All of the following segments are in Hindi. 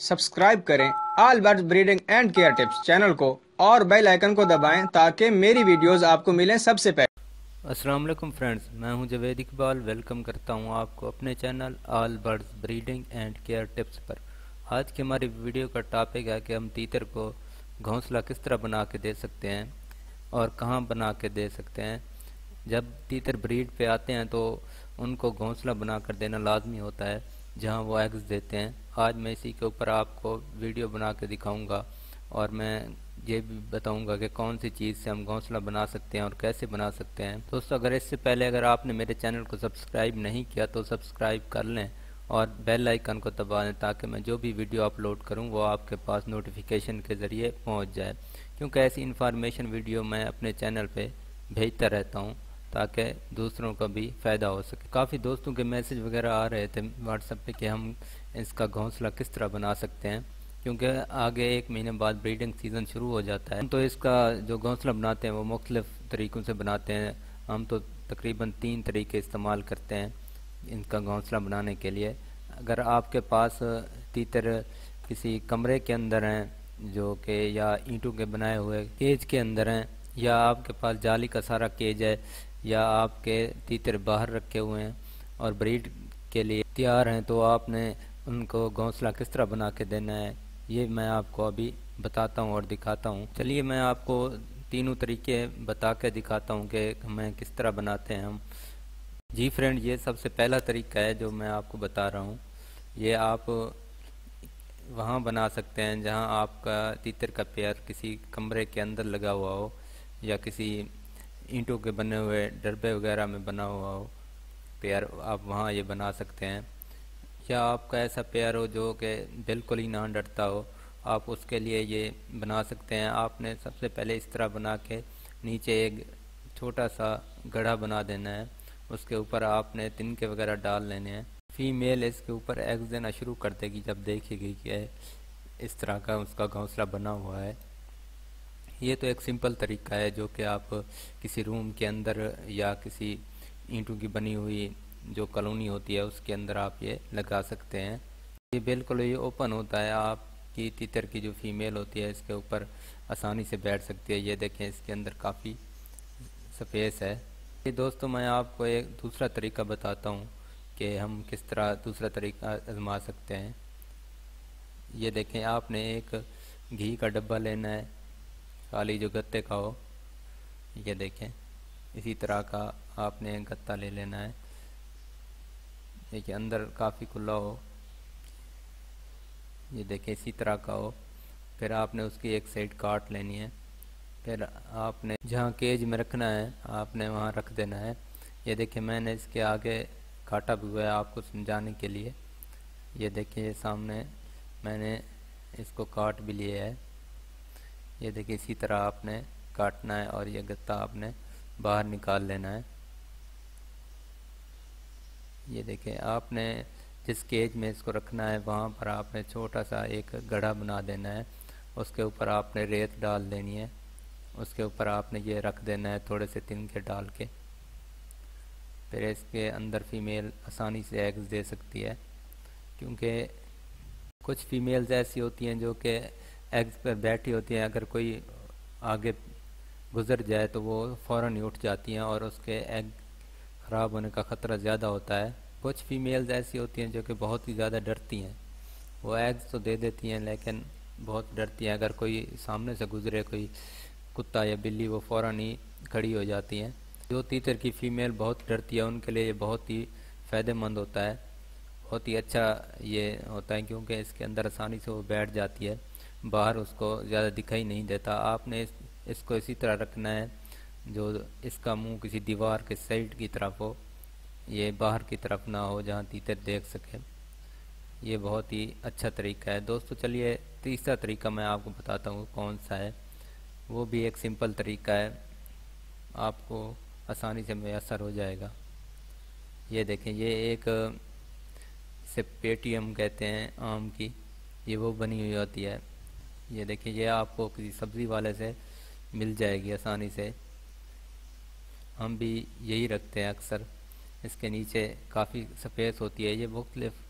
सब्सक्राइब करें all birds breeding and care tips channel को और बेल आइकन को दबाएं ताकि मेरी वीडियोस आपको मिलें सबसे पहले। अस्सलाम वालेकुम फ्रेंड्स, मैं हूं जवेद इकबाल। वेलकम करता हूं आपको अपने channel all birds breeding and care tips पर। आज की हमारी वीडियो का टॉपिक है कि हम तीतर को घोंसला किस तरह बना के दे सकते हैं और कहां बना के दे सकते हैं। जब तीतर ब्रीड पे आते हैं तो उनको घोंसला बना कर देना लाजमी होता है जहां वो एग्स देते हैं। आज मैं इसी के ऊपर आपको वीडियो बना के दिखाऊंगा और मैं ये भी बताऊंगा कि कौन सी चीज़ से हम घोंसला बना सकते हैं और कैसे बना सकते हैं। दोस्तों, अगर आपने मेरे चैनल को सब्सक्राइब नहीं किया तो सब्सक्राइब कर लें और बेल आइकन को दबा दें ताकि मैं जो भी वीडियो अपलोड करूं वो आपके पास नोटिफिकेशन के ज़रिए पहुंच जाए, क्योंकि ऐसी इन्फॉर्मेशन वीडियो मैं अपने चैनल पे भेजता रहता हूं ताकि दूसरों का भी फ़ायदा हो सके। काफ़ी दोस्तों के मैसेज वगैरह आ रहे थे व्हाट्सएप पे कि हम इसका घोंसला किस तरह बना सकते हैं, क्योंकि आगे 1 महीने बाद ब्रीडिंग सीज़न शुरू हो जाता है। तो इसका जो घोंसला बनाते हैं वो मुख्तलिफ तरीक़ों से बनाते हैं। हम तो तकरीबन 3 तरीके इस्तेमाल करते हैं इनका घोंसला बनाने के लिए। अगर आपके पास तीतर किसी कमरे के अंदर हैं जो कि या ईंटों के बनाए हुए केज के अंदर हैं, या आपके पास जाली का सारा केज है, या आपके तीतर बाहर रखे हुए हैं और ब्रीड के लिए तैयार हैं, तो आपने उनको घोंसला किस तरह बना के देना है ये मैं आपको अभी बताता हूँ और दिखाता हूँ। चलिए मैं आपको तीनों तरीके बता के दिखाता हूँ कि हमें किस तरह बनाते हैं हम। जी फ्रेंड, ये सबसे पहला तरीका है जो मैं आपको बता रहा हूँ। ये आप वहाँ बना सकते हैं जहाँ आपका तीतर का पेयर किसी कमरे के अंदर लगा हुआ हो या किसी ईंटों के बने हुए डरबे वगैरह में बना हुआ हो पेयर, आप वहाँ ये बना सकते हैं। या आपका ऐसा पेयर हो जो कि बिल्कुल ही ना डरता हो, आप उसके लिए ये बना सकते हैं। आपने सबसे पहले इस तरह बना के नीचे एक छोटा सा गड्ढा बना देना है, उसके ऊपर आपने तिनके वगैरह डाल लेने हैं। फीमेल इसके ऊपर एग्स देना शुरू कर देगी जब देखेगी कि इस तरह का उसका घोंसला बना हुआ है। ये तो एक सिंपल तरीका है जो कि आप किसी रूम के अंदर या किसी ईंटों की बनी हुई जो कॉलोनी होती है उसके अंदर आप ये लगा सकते हैं। ये बिल्कुल ये ओपन होता है, आपकी तीतर की जो फीमेल होती है इसके ऊपर आसानी से बैठ सकती है। ये देखें, इसके अंदर काफ़ी स्पेस है। ये दोस्तों, मैं आपको एक दूसरा तरीका बताता हूँ कि हम किस तरह दूसरा तरीका आजमा सकते हैं। ये देखें, आपने एक घी का डब्बा लेना है, खाली जो गत्ते का हो। ये देखें, इसी तरह का आपने एक गत्ता ले लेना है, देखिए अंदर काफ़ी खुला हो। ये देखें, इसी तरह का हो। फिर आपने उसकी एक साइड काट लेनी है, फिर आपने जहाँ केज में रखना है आपने वहाँ रख देना है। ये देखिए, मैंने इसके आगे काटा भी हुआ है आपको समझाने के लिए। ये देखिए सामने मैंने इसको काट भी लिया है। ये देखिए, इसी तरह आपने काटना है और ये गत्ता आपने बाहर निकाल लेना है। ये देखें, आपने जिस केज में इसको रखना है वहाँ पर आपने छोटा सा एक गड्ढा बना देना है, उसके ऊपर आपने रेत डाल देनी है, उसके ऊपर आपने ये रख देना है थोड़े से तिनके डाल के। फिर इसके अंदर फीमेल आसानी से एग्स दे सकती है, क्योंकि कुछ फीमेल्स ऐसी होती हैं जो कि एग्स पर बैठी होती हैं, अगर कोई आगे गुजर जाए तो वो फ़ौरन ही उठ जाती हैं और उसके एग ख़राब होने का ख़तरा ज़्यादा होता है। कुछ फीमेल्स ऐसी होती हैं जो कि बहुत ही ज़्यादा डरती हैं, वो एग्स तो दे देती हैं लेकिन बहुत डरती हैं। अगर कोई सामने से गुजरे, कोई कुत्ता या बिल्ली, वो फ़ौरन ही खड़ी हो जाती हैं। जो तीतर की फ़ीमेल बहुत डरती है उनके लिए ये बहुत ही फ़ायदेमंद होता है, बहुत ही अच्छा ये होता है, क्योंकि इसके अंदर आसानी से वो बैठ जाती है, बाहर उसको ज़्यादा दिखाई नहीं देता। आपने इसको इसी तरह रखना है जो इसका मुंह किसी दीवार के साइड की तरफ हो, ये बाहर की तरफ ना हो जहाँ तीतर देख सके। ये बहुत ही अच्छा तरीका है। दोस्तों, चलिए तीसरा तरीका मैं आपको बताता हूँ कौन सा है। वो भी एक सिंपल तरीका है, आपको आसानी से मैसर हो जाएगा। ये देखें, ये एक इसे पेटीएम कहते हैं आम की, ये वो बनी हुई होती है। ये देखिए, ये आपको किसी सब्ज़ी वाले से मिल जाएगी आसानी से, हम भी यही रखते हैं अक्सर। इसके नीचे काफ़ी स्पेस होती है, ये मुख्तलिफ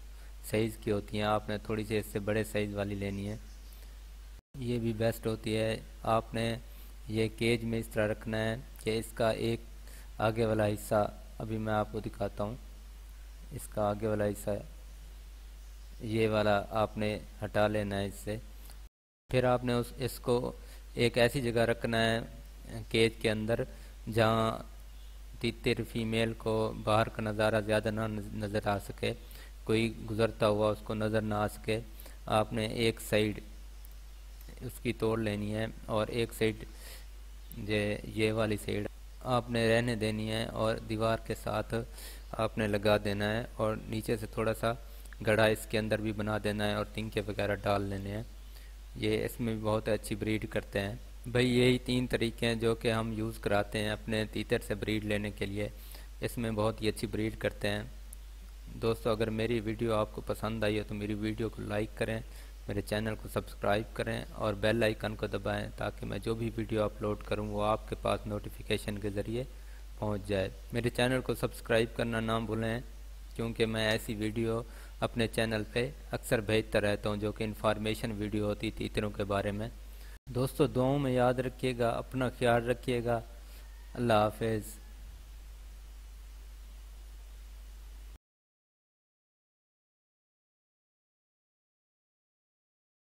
साइज़ की होती हैं, आपने थोड़ी सी इससे बड़े साइज़ वाली लेनी है। ये भी बेस्ट होती है। आपने ये केज में इस तरह रखना है कि इसका एक आगे वाला हिस्सा, अभी मैं आपको दिखाता हूँ, इसका आगे वाला हिस्सा ये वाला आपने हटा लेना है इससे। फिर आपने इसको एक ऐसी जगह रखना है केज के अंदर जहाँ तीतर फीमेल को बाहर का नज़ारा ज़्यादा ना नज़र आ सके, कोई गुज़रता हुआ उसको नज़र ना आ सके। आपने एक साइड उसकी तोड़ लेनी है और एक साइड ये वाली साइड आपने रहने देनी है और दीवार के साथ आपने लगा देना है और नीचे से थोड़ा सा गड्ढा इसके अंदर भी बना देना है और तिनके वगैरह डाल लेने हैं। ये इसमें भी बहुत अच्छी ब्रीड करते हैं भाई। यही 3 तरीके हैं जो कि हम यूज़ कराते हैं अपने तीतर से ब्रीड लेने के लिए। इसमें बहुत ही अच्छी ब्रीड करते हैं। दोस्तों, अगर मेरी वीडियो आपको पसंद आई है तो मेरी वीडियो को लाइक करें, मेरे चैनल को सब्सक्राइब करें और बेल आइकन को दबाएं ताकि मैं जो भी वीडियो अपलोड करूं वो आपके पास नोटिफिकेशन के ज़रिए पहुंच जाए। मेरे चैनल को सब्सक्राइब करना ना भूलें क्योंकि मैं ऐसी वीडियो अपने चैनल पे अक्सर भेजता रहता हूं जो कि इन्फॉर्मेशन वीडियो होती तीतरों के बारे में। दोस्तों, दुआओं में याद रखिएगा, अपना ख्याल रखिएगा। अल्लाह हाफिज़।